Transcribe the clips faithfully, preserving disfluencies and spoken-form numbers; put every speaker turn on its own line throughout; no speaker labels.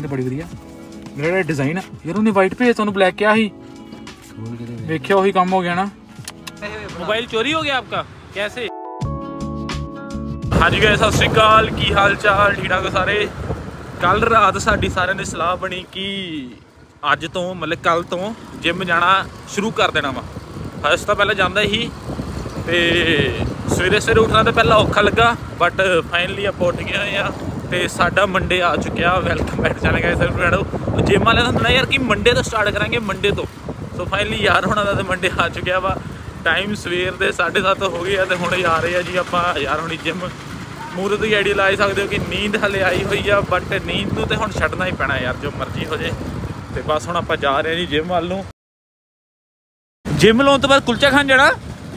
बड़ी वधिया मेरा डिजाइन है यार उन्हें वाइट भेज तुहानू ब्लैक क्या ही देखिया वही काम हो गया ना। मोबाइल चोरी हो गया आपका कैसे? हाँ जी गाइस सत श्री अकाल की हाल चाल ठीक ठाक सारे। कल रात साडी सारिਆਂ ਦੀ सलाह बनी कि अज तो मतलब कल तो जिम जाना शुरू कर देना वा। फर्स्ट तो पहले जाता ही तो सवेरे सवेरे उठना तो पहला औखा लगा बट फाइनली आप उठ गए हैं तो साडा मंडे आ चुका। Welcome back channel guys sir gym वाले का होंगे यार कि मंडे तो स्टार्ट करांगे मंडे तो। सो फाइनली यार होना तो मंडे आ चुका वा। टाइम सवेर के साढ़े सत्त हो गए तो हूँ आ रहे हैं जी आप यार होनी जिम। मूहरे तो आइडिया ला सकते हो कि नींद हले आई हुई है बट नींद तो हम छड्डना ही पैना यार जो मर्जी हो जाए। तो बस हम आप जा रहे हैं जी जिम वाल नूं। जिम लाने तो बाद कुलचा खान जाना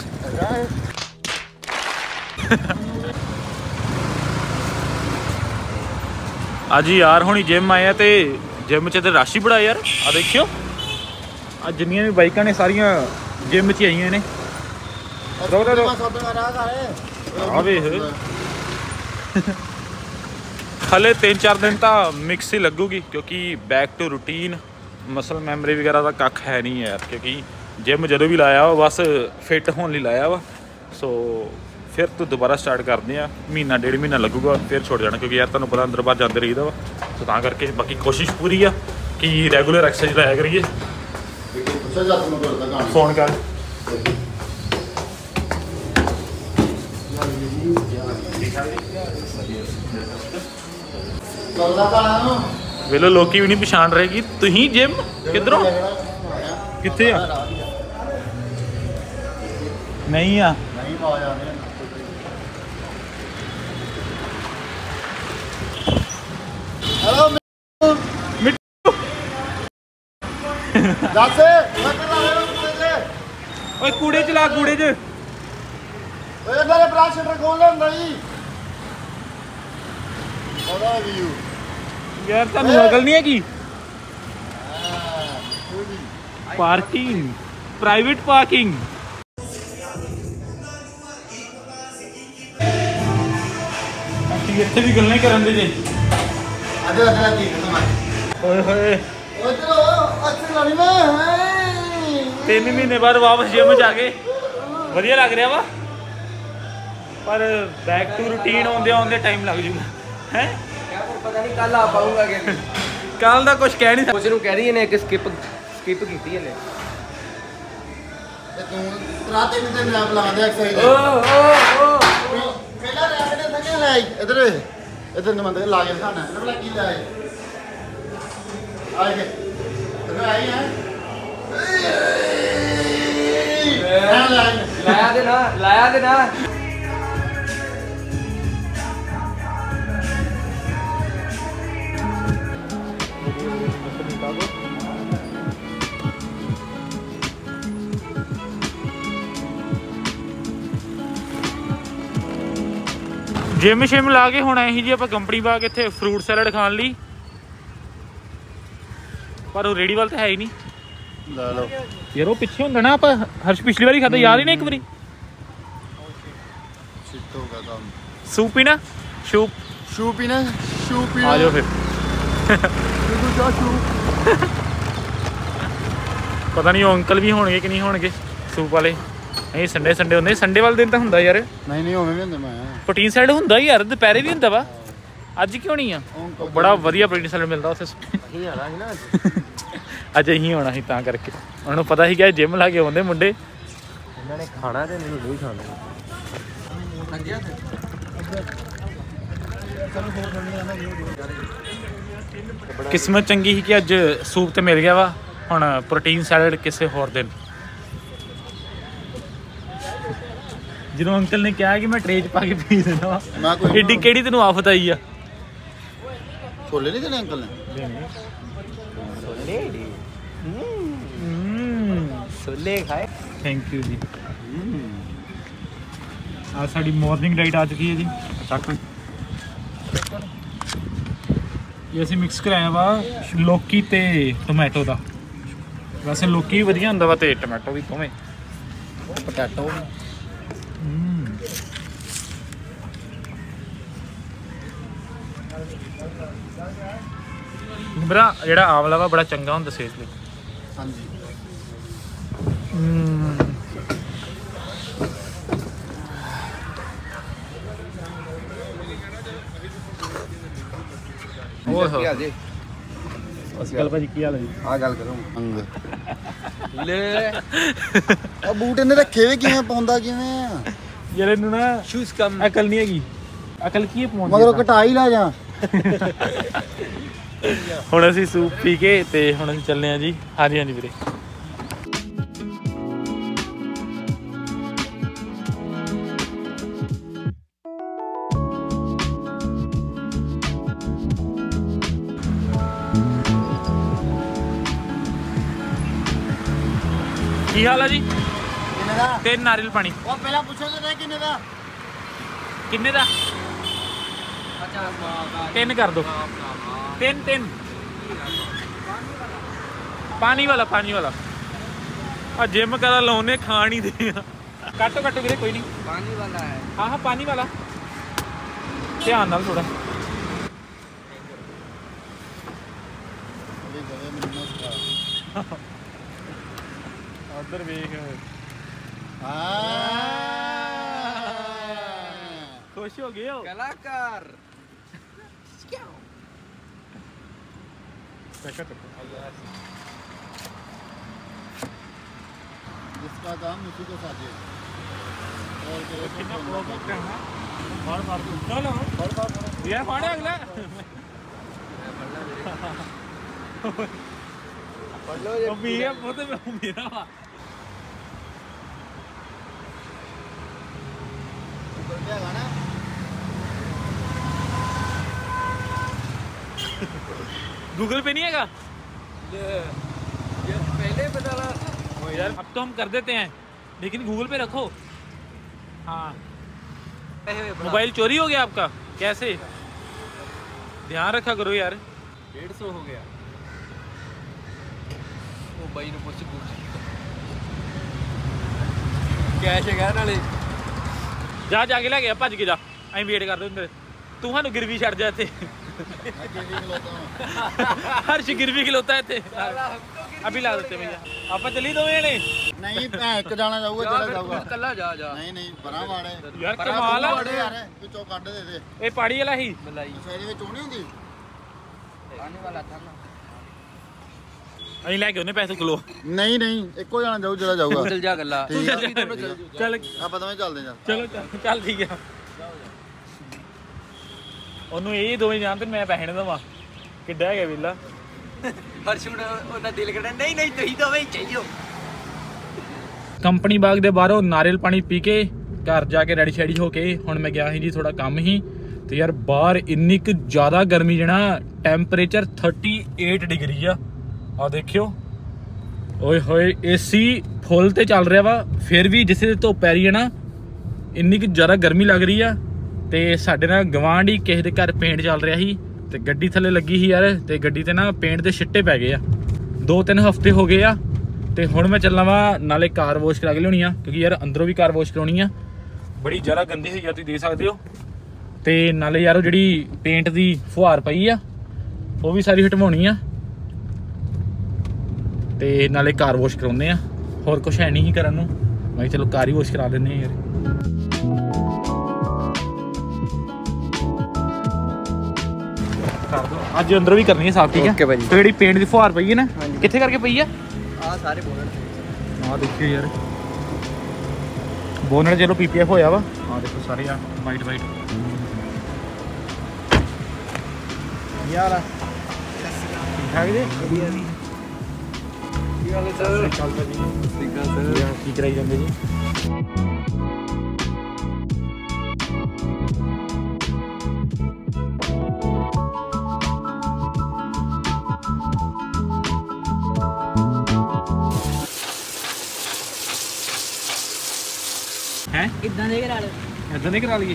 अज यार हुणी जिम आए तो जिम च रश ही बड़ा यार। आ देखियो आ जिन्नियां भी बाइकां ने सारियां जिम च आईयां ने। हले तीन चार दिन तो मिक्स ही लगूगी क्योंकि back to routine muscle memory वगैरह का कख है नहीं यार क्योंकि जिम जो भी लाया वा बस फिट होने लिए लाया वा। सो फिर तो दोबारा स्टार्ट करते हैं महीना डेढ़ महीना लगूगा फिर छोड़ जाना क्योंकि यार तुहानू पता अंदर बाहर जाते रहीदा वा। तो तां करके बाकी कोशिश पूरी आ कि रेगूलर एक्सरसाइज लाया करिए। फोन कर वेलो लोकी भी नहीं पछाण रहेगी तुही जिम किधरों किथे आ नहीं आ
हेलो मिट्टू दस
ओए कूड़े च ला कूड़े च
ओए मेरे ब्रांच शटर खोल ले नहीं ओदा व्यू
यार तुहानू अकल नहीं है कि पार्किंग प्राइवेट पार्किंग इत्थे भी गल्लां ही करन दे जे
अदे अदे ठीक है
ओए होए
ओए अच्छे लानी में
तीन महीने बाद वापस जिम जाके वधिया लग रहा वा पर बैक टू रूटीन आउंदे आउंदे टाइम लग जूगा है
पता नहीं कल आ पाऊंगा कि
कल दा कुछ कह नहीं
कुछ नु कह रही है ने कि स्किप स्किप कीती है ले
ते तू रात दिन दिन रैप ला दे एक्सरसाइज
ओ ओ ओ
पहला रैप ने थके ले इधर इधर ने मंदे ला के खाना है भला की ले आए के इधर आई है
लाया दे ना लाया दे ना
जिम शिम ला के हुण आए जी आप कंपनी पा के इत्थे फ्रूट सैलड खाण लई पर वो रेडी वाल तो है ही नहीं
ला लो
यार वो पिछे हुंदा ना आप हर्ष पिछली बारी खाता याद ही नहीं एक बारी
शिट होगा काम
सूप पीना सूप
शू पीना शू पीना
आ जाओ फिर
तू जा शू
पता नहीं वो अंकल भी होणगे कि नहीं होणगे सूप वाले नहीं संडे संडे होंगे संडे वाले दिन तो हुंदा यार
नहीं नहीं होने नहीं होंदे मैं
प्रोटीन सैलड हुंदा यार दोपहरे भी हुंदा वा अज क्यों नहीं आ बड़ा वधिया प्रोटीन सैलड मिलता उत्थे
ही आना है ना
अज अहीं होना ही तां करके उन्होंने पता ही क्या जिम ला के आउंदे मुंडे
इन्होंने खाना ते नहीं नहीं खाना
किस्मत चंगी ही कि अज सूप तो मिल गया वा हुण प्रोटीन सैलड किसी होर दिन। जो अंकल ने कहा कि मैं ट्रे च पा के पी देना वा एडी केड़ी तेनू आफत आई आ
छोले नहीं देने अंकल ने
छोले खाए
थैंक यू जी। आज साडी मॉर्निंग डाइट आ चुकी है जी चक ये असीं मिक्स कराया वा लौकी ते टोमैटो दा। वैसे लौकी भी वधिया हुंदा वा ते टोमैटो भी दोवें
पोटैटो
ਮੇਰਾ ਜਿਹੜਾ ਆਮਲਾ ਵਾ ਬੜਾ ਚੰਗਾ ਹੁੰਦਾ ਸਿਹਤ ਲਈ।
ਹਾਂਜੀ
ਓਏ ਹੋ
ਜੀ
ਅਸਕਲ ਭਾਜੀ ਕੀ ਹਾਲ ਹੈ ਜੀ?
ਆ ਗੱਲ ਕਰੋ
ਅੰਗ
ਲੈ
ਆ ਬੂਟ ਇਹਨੇ ਰੱਖੇ ਵੇ ਕਿਵੇਂ ਪਾਉਂਦਾ ਕਿਵੇਂ ਆ
ਯਾਰ ਇਹਨੂੰ ਨਾ
ਸ਼ੂਜ਼ ਕਮ
ਅਕਲ ਨਹੀਂ ਹੈਗੀ। ਅਕਲ ਕੀ ਹੈ ਪਾਉਣ ਦੀ?
ਮਗਰੋਂ ਘਟਾ ਹੀ ਲਾ ਜਾ।
ਹੁਣ ਅਸੀਂ ਸੂਪ ਪੀ ਕੇ ਤੇ ਹੁਣ ਅਸੀਂ ਚੱਲੇ ਆ ਜੀ। ਹਾਂਜੀ ਹਾਂਜੀ ਵੀਰੇ ਕੀ ਹਾਲ ਆ ਜੀ?
ਕਿੰਨੇ ਦਾ?
ਤਿੰਨ ਨਾਰੀਅਲ ਪਾਣੀ।
ਉਹ ਪਹਿਲਾਂ ਪੁੱਛੋ ਤੇ ਕਿੰਨੇ ਦਾ?
ਕਿੰਨੇ ਦਾ? ਤਿੰਨ ਕਰ ਦੋ। ਤਿੰਨ ਤਿੰਨ ਪਾਣੀ ਵਾਲਾ ਪਾਣੀ ਵਾਲਾ ਆ ਜਿਮ ਕਰਾ ਲਾਉਨੇ ਖਾਣ ਹੀ ਦੇ ਆ। ਕੱਟੋ ਕੱਟੋ ਵੀਰੇ ਕੋਈ ਨਹੀਂ।
ਪਾਣੀ ਵਾਲਾ ਹੈ।
ਹਾਂ ਹਾਂ ਪਾਣੀ ਵਾਲਾ ਧਿਆਨ ਨਾਲ ਥੋੜਾ। ਉਧਰ ਵੇਖ
ਹਾਂ
ਖੁਸ਼ ਹੋ ਗਏ ਹੋ?
ਕਲਾਕਾਰ
जिसका काम उसी को साजे और करे
कितना फ्लो करते हैं बार बार चलो बार बार यार फाड़े अगला
पढ़ लो
ओ मेरा वो तो मेरा वा
ऊपर क्या गाना
गूगल पे नहीं हैगा
ये पहले बता रहा
यार अब तो हम कर देते हैं लेकिन गूगल पे रखो। हाँ मोबाइल चोरी हो गया आपका? कैसे? ध्यान रखा करो यार।
डेढ़ सौ हो गया वो भाई ने पूछ पूछ कैश है नाले
जा जाके लै गया भज के जा अं वेट कर दो तू सानू गिरवी छड़ जा इत्थे हर्ष गिरवी खिलोता है इत्थे अभी ला देते भैया आप चली दो जने
नहीं एक जाना जाऊगा चला जाऊगा
कल्ला जा जा
नहीं नहीं बड़ा वाड़े
यार कमाल है
यार ਵਿੱਚੋਂ ਕੱਢ ਦੇ ਦੇ
ਇਹ ਪਾੜੀ ਵਾਲਾ ਹੀ
मलाई
ਸ਼ਾਇਦ ਵਿੱਚ ਹੋਣੀ ਹੁੰਦੀ
पानी वाला था ना
ਅਸੀਂ ਲੈ ਕੇ ਉਹਨੇ ਪੈਸੇ ਕਿਲੋ
ਨਹੀਂ ਨਹੀਂ ਇੱਕੋ ਜਾਣਾ ਜਾਊ ਜਿਹੜਾ ਜਾਊਗਾ
चल जा गल्ला
ठीक है।
अभी दोनों चल
ਚੱਲ
ਆਪਾਂ ਦੋਵੇਂ ਚੱਲਦੇ ਜਾਂ
ਚਲੋ ਚੱਲ- ਚੱਲ ਠੀਕ ਆ ਉਹਨੂੰ ਇਹ ਦੋਵੇਂ ਜਾਣ ਤੇ ਮੈਂ ਪੈਸੇ ਨਾ ਦਵਾਂ ਕਿੱਡਾ ਹੈਗਾ ਵੇਲਾ
हर्ष ਉਹਦਾ ਦਿਲ ਕਰਦਾ ਨਹੀਂ ਨਹੀਂ ਤੁਸੀਂ ਦੋਵੇਂ ਹੀ ਚਾਹੀਓ
ਕੰਪਨੀ ਬਾਗ ਦੇ ਬਾਹਰੋਂ ਨਾਰੀਅਲ ਪਾਣੀ ਪੀ ਕੇ ਘਰ ਜਾ ਕੇ ਰੈਡੀ ਸ਼ੈਡੀ ਹੋ ਕੇ ਹੁਣ ਮੈਂ ਗਿਆ ਸੀ ਜੀ ਥੋੜਾ ਕੰਮ ਹੀ ਤੇ ਯਾਰ ਬਾਹਰ ਇੰਨੀ ਕੁ ਜ਼ਿਆਦਾ ਗਰਮੀ ਜਣਾ ਟੈਂਪਰੇਚਰ ਅੜਤਾਲੀ ਡਿਗਰੀ ਆ ਆ ਦੇਖਿਓ ਓਏ ਹੋਏ ਏਸੀ ਫੁੱਲ ਤੇ ਚੱਲ ਰਿਹਾ ਵਾ ਫਿਰ ਵੀ ਜਿਸੇ ਧੁੱਪ ਪੈ ਰਹੀ ਹੈ ਨਾ ਇੰਨੀ ਕੁ ਜ਼ਿਆਦਾ ਗਰਮੀ ਲੱਗ ਰਹੀ ਆ ਤੇ ਸਾਡੇ ਨਾਲ ਗਵਾਂਢੀ ਕਿਸੇ ਦੇ ਘਰ ਪੇਂਟ ਚੱਲ ਰਿਹਾ ਸੀ ਤੇ ਗੱਡੀ ਥੱਲੇ ਲੱਗੀ ਸੀ ਯਾਰ ਤੇ ਗੱਡੀ ਤੇ ਨਾ ਪੇਂਟ ਦੇ ਛਿੱਟੇ ਪੈ ਗਏ ਆ ਦੋ ਤਿੰਨ ਹਫ਼ਤੇ ਹੋ ਗਏ ਆ ਤੇ ਹੁਣ ਮੈਂ ਚੱਲਣਾ ਵਾ ਨਾਲੇ ਕਾਰ ਵਾਸ਼ ਕਰਾ ਕੇ ਲਿਆਉਣੀ ਆ ਕਿਉਂਕਿ ਯਾਰ ਅੰਦਰੋਂ ਵੀ ਕਾਰ ਵਾਸ਼ ਕਰਾਉਣੀ ਆ ਬੜੀ ਜ਼ਿਆਦਾ ਗੰਦੀ ਸੀ ਯਾਰ ਤੁਸੀਂ ਦੇਖ ਸਕਦੇ ਹੋ ਤੇ ਨਾਲੇ ਯਾਰ ਉਹ ਜਿਹੜੀ ਪੇਂਟ ਦੀ ਫੁਹਾਰ ਪਈ ਆ ਉਹ ਵੀ ਸਾਰੀ ਹਟਵਾਉਣੀ ਆ ਤੇ ਨਾਲੇ ਕਾਰ ਵਾਸ਼ ਕਰਾਉਂਦੇ ਆ ਹੋਰ ਕੁਛ ਹੈ ਨਹੀਂ ਹੀ ਕਰਨ ਨੂੰ ਮੈਂ ਚਲੋ ਕਾਰ ਹੀ ਵਾਸ਼ ਕਰਾ ਦਿੰਦੇ ਆ ਯਾਰ ਕਰ ਦੋ ਅੱਜ ਅੰਦਰੋਂ ਵੀ ਕਰਨੀ ਹੈ ਸਾਫ ਠੀਕ ਹੈ
Okay ਭਾਜੀ।
ਤੇ ਜਿਹੜੀ ਪੇਂਟ ਦੀ ਫੁਹਾਰ ਪਈ ਹੈ ਨਾ ਕਿੱਥੇ ਕਰਕੇ ਪਈ ਆ
ਆ ਸਾਰੇ ਬੋਲਣ
ਆ ਦੇਖਿਓ ਯਾਰ ਬੋਨਟ ਜਦੋਂ ਪੀਪੀਐਫ ਹੋਇਆ ਵਾ ਆ ਦੇਖੋ ਸਾਰੇ ਆ ਵਾਈਟ ਵਾਈਟ
ਯਾਰ
ਠੀਕ ਠਾਕ ਜੀ
ਵਧੀਆ ਜੀ ਕੀ ਹਾਲ ਹੈ ਸਰ
ਚੱਲ ਪਾ ਜੀ
ਠੀਕ ਆ ਸਰ
ਕੀ ਕਰਾਈ ਜਾਂਦੇ ਜੀ ਹੈ
ਇਦਾਂ ਦੇ ਕਰਾ ਲਓ
ਇਦਾਂ ਨਹੀਂ ਕਰਾ ਲਈਏ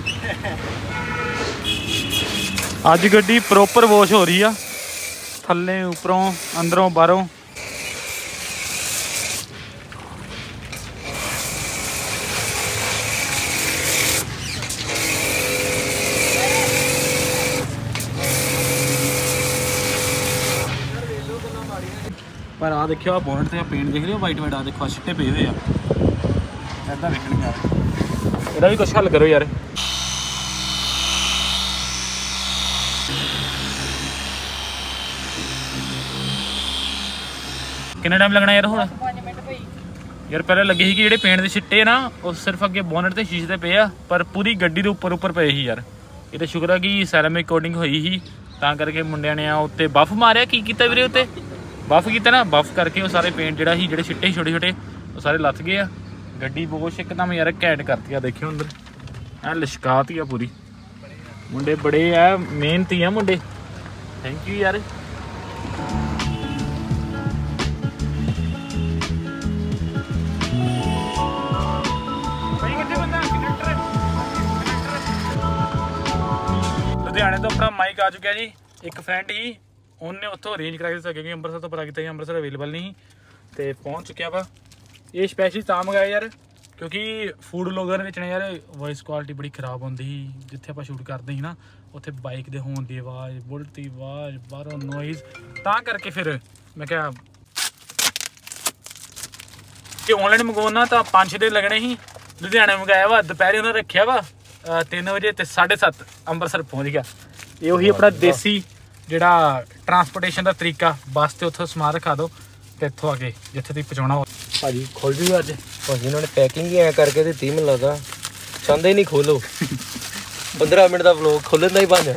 ਅੱਜ ਗੱਡੀ ਪ੍ਰੋਪਰ ਵਾਸ਼ ਹੋ ਰਹੀ ਆ ਥੱਲੇ ਉੱਪਰੋਂ ਅੰਦਰੋਂ ਬਾਹਰੋਂ पर आ देखियो बोनट से पेंट देख रहे हो वाइट वाइट आ देखो छिट्टे पे हुए आ इदा देखने यार ਇਹਦਾ भी कुछ हल करो यार कितना टाइम लगना यार ਹੁਣ यार पहले लगे ਸੀ कि ਜਿਹੜੇ पेंट ਦੇ ਛਿੱਟੇ ਨਾ ਉਹ ਸਿਰਫ ਅੱਗੇ ਬੋਨਟ ਤੇ ਸ਼ੀਸ਼ੇ ਤੇ ਪਏ ਆ ਪਰ ਪੂਰੀ ਗੱਡੀ ਦੇ ਉੱਪਰ ਉੱਪਰ ਪਏ ਸੀ ਯਾਰ ਇਹ ਤਾਂ ਸ਼ੁਕਰ ਆ ਕਿ ਸੈਰਾਮਿਕ ਕੋਟਿੰਗ ਹੋਈ ਸੀ ਤਾਂ ਕਰਕੇ ਮੁੰਡਿਆਂ ਨੇ ਆ ਉੱਤੇ ਬਫ ਮਾਰਿਆ ਕੀ ਕੀਤਾ ਵੀਰੇ ਉੱਤੇ ਬਫ ਕੀਤਾ ਨਾ ਬਫ ਕਰਕੇ ਉਹ ਸਾਰੇ ਪੇਂਟ ਜਿਹੜਾ ਸੀ ਜਿਹੜੇ ਛਿੱਟੇ ਛੋਟੇ ਛੋਟੇ ਉਹ ਸਾਰੇ ਲੱਥ ਗਏ ਆ ਗੱਡੀ ਬਹੁਤ ਇੱਕਦਮ ਯਾਰ ਘੈਂਟ ਕਰਤੀ ਆ ਦੇਖਿਓ ਅੰਦਰ ਐ ਲਿਸ਼ਕਾਤੀ ਆ ਪੂਰੀ ਮੁੰਡੇ ਬੜੇ ਆ ਮਿਹਨਤੀ ਆ ਮੁੰਡੇ ਥੈਂਕ ਯੂ ਯਾਰ लुधियाने तो अपना माइक आ चुका जी एक फ्रेंड ही उन्हें उतों अरेंज करा दिता क्योंकि अंमृतसर तो पता किया अंमृतसर अवेलेबल नहीं तो पहुँच चुकिया वा ये स्पैशली तां मंगाया यार क्योंकि फूड ब्लॉगर ने यार वॉइस क्वालिटी बड़ी खराब होंगी जिथे आप शूट करते ही ना उत्थे बाइक के होने की आवाज़ बुलेट की आवाज़ बाहरों नॉइज़ तां करके फिर मैं क्या कि ऑनलाइन मंगवाना तो पाँच छः दिन लगने ही लुधियाने मंगाया वा दोपहर उन्हें रखा वा तीन बजे तो साढ़े सत्त अंमृतसर पहुँच गया ये उही अपना देसी जिहड़ा ट्रांसपोर्टेशन का तरीका बस से उत्थों समान रखा दो तो इत्थों आके जिथे तुसीं पहुँचाना हो भाजी खोल जूगा अज
भाजी उन्होंने पैकिंग ही ऐ करके दी मैनूं लगदा चाहते ही नहीं खोलो पंद्रह मिनट का व्लॉग खोलन का ही बन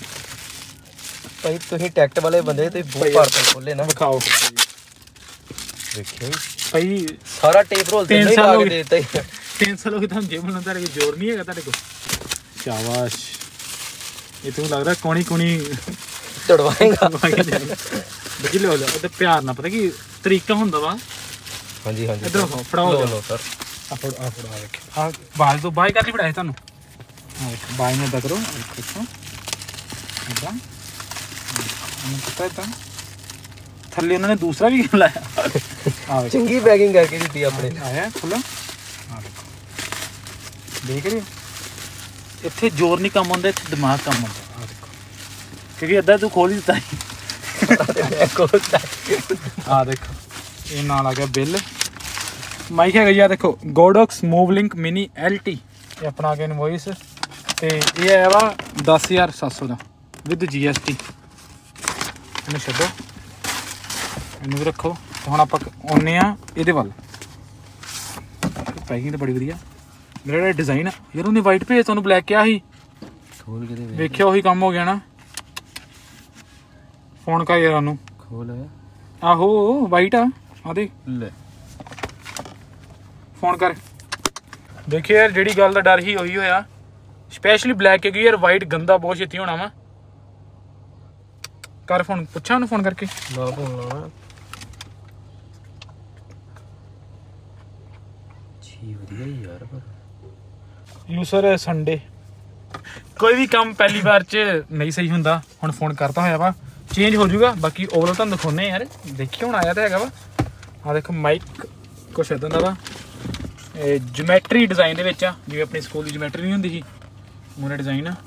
भाई तुसीं टैक्ट वाले बंदे तुसीं बहुत भार पर खोले ना
विखाओ
देखियो
भाई
सारा टेप रोल तीन साल हो गए देता
तीन साल हो गए तुम जिम लाने तेरे जोर नहीं है तेरे को शाबाश ये तू लग रहा कोनी कोनी
तड़वाएगा
बजी लो लो तो प्यार ना पता कि तरीका हुंदा वा
हां जी हां जी
इधर फड़ाओ
लो लो सर
आ फड़ आ फड़ आ देख आ बाल तो बाय करनी पड़ाए तानू हां देख बाय में इधर करो देखो इधर मैंने पता है ता थल्ले उन्होंने दूसरा भी लाया आ
चंगी पैकिंग करके दी अपने
आया खुला आ देखो देख रहे हो इत्थे जोर नहीं कम होंदा इत्थे दिमाग कम होंदा आ देखो क्योंकि अद्धा तू खोल ही दिता आ देखो ये नाल आ गया बिल माइक है जी देखो Godox Move Link Mini L T ये अपना आ गया इनवॉइस ते ये आया वा दस हज़ार सत्त सौ का विद जी एस टी इन्हें छड्डो इन्हें भी रखो तो हुण आपां आउने आ इहदे वल पैकिंग तो बड़ी वधिया मेरा डिजाइन है यार उन्हें वाइट भेज तुहानूं ब्लैक क्या ही
खोल के दे
देखियो वही काम हो गया ना फोन कर यार उन्होंने
खोल
आहो वाइट आ आ देख
ले
फोन कर देखिए यार जिहड़ी गल दा डर ही होई होया स्पेशली ब्लैक क्योंकि यार वाइट गंदा बहुत छेती होना वा कर फोन पुछा उन्हें फोन करके
ना फोन लाना जी वधिया यार पर
यूसर संडे कोई भी काम पहली बार च नहीं सही हुंदा हुण फोन करता होया वा चेंज हो जाऊगा बाकी ओवरऑल तुहानूं दिखाउने यार देखिए हुण आया तो हैगा वा आ देखो माइक कुछ इदां दा वा ज्योमैट्री डिजाइन दे विच आ जिवें अपनी स्कूल दी ज्योमैट्री नहीं हुंदी सी मूरे डिजाइन आ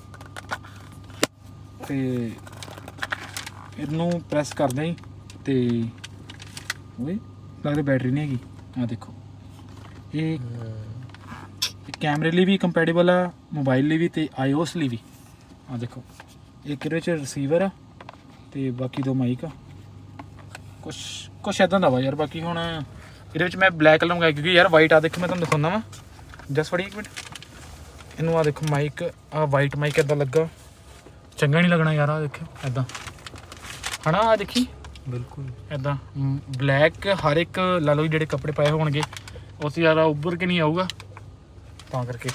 ते इहनूं प्रैस करदे ही ते ओए लगदा बैटरी नहीं हैगी आ देखो ये कैमरे लिए भी कंपैटिबल आ मोबाइल लिए भी ते आईओएस लिए भी आ देखो एक इहदे च रिसीवर आ ते बाकी दो माइक आ कुछ कुछ इदां दा वा यार बाकी हुण इहदे विच मैं ब्लैक कलर मंगाया क्योंकि यार वाइट आ देखो मैं तुहानूं दिखाउंदा वा जस्ट फड़ी एक मिनट इहनूं आ देखो माइक आ वाइट माइक इदां लगा चंगा नहीं लगना यार आ देखो इदां है ना आ देखी
बिल्कुल
इदां ब्लैक हर एक ला लो जिहड़े कपड़े पाए होणगे उस ज़्यादा उभर के नहीं आऊगा तां करके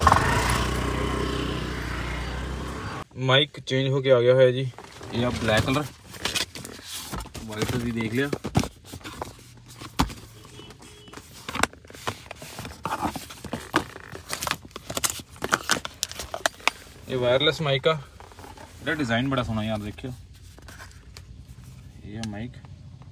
माइक चेंज होके आ गया है जी ये अब ब्लैक कलर वाइट भी देख लिया ये वायरलेस माइक का इसका डिज़ाइन बड़ा सोहना यार देखियो ये mic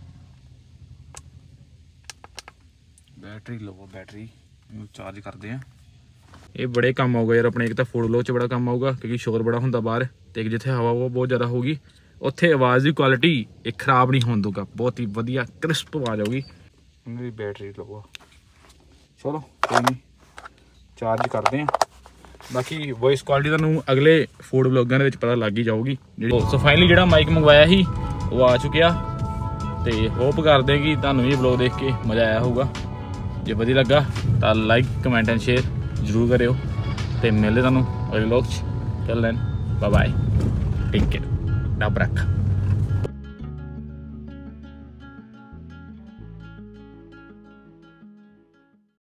battery low battery charge करते हैं ये बड़े काम आऊगा यार अपने एक तो फूड ब्लॉग च बड़ा काम आऊगा क्योंकि शोर बड़ा होंदा बाहर तो एक जिथे हवा वो बहुत ज़्यादा होगी ਉੱਥੇ ਆਵਾਜ਼ ਦੀ ਕੁਆਲਿਟੀ ਇਹ ਖਰਾਬ ਨਹੀਂ ਹੋਣ ਦੂਗਾ, ਬਹੁਤ ਹੀ ਵਧੀਆ ਕ੍ਰਿਸਪ ਆਵਾਜ਼ ਆਊਗੀ। ਇਹਨਾਂ ਦੀ ਬੈਟਰੀ ਲਓ, ਚਲੋ ਕੋਈ ਨਹੀਂ ਚਾਰਜ ਕਰਦੇ ਹਾਂ। ਬਾਕੀ ਵੌਇਸ ਕੁਆਲਿਟੀ ਤੁਹਾਨੂੰ ਅਗਲੇ ਫੂਡ ਵਲੋਗਾਂ ਦੇ ਵਿੱਚ ਪਤਾ ਲੱਗ ਹੀ ਜਾਊਗੀ। ਜਿਹੜੀ ਸੋ ਫਾਈਨਲੀ ਜਿਹੜਾ ਮਾਈਕ ਮੰਗਵਾਇਆ ਸੀ ਉਹ ਆ ਚੁੱਕਿਆ, ਤੇ ਹੋਪ ਕਰਦੇ ਕਿ ਤੁਹਾਨੂੰ ਇਹ ਵਲੋਗ ਦੇਖ ਕੇ ਮਜ਼ਾ ਆਇਆ ਹੋਊਗਾ। ਜੇ ਵਧੀਆ ਲੱਗਾ ਤਾਂ ਲਾਈਕ ਕਮੈਂਟ ਐਂਡ ਸ਼ੇਅਰ ਜ਼ਰੂਰ ਕਰਿਓ, ਤੇ ਮਿਲਦੇ ਤੁਹਾਨੂੰ ਅਗਲੇ ਵਲੋਗ 'ਚ। Till then, bye bye, take care, ਰੱਬ ਰੱਖ।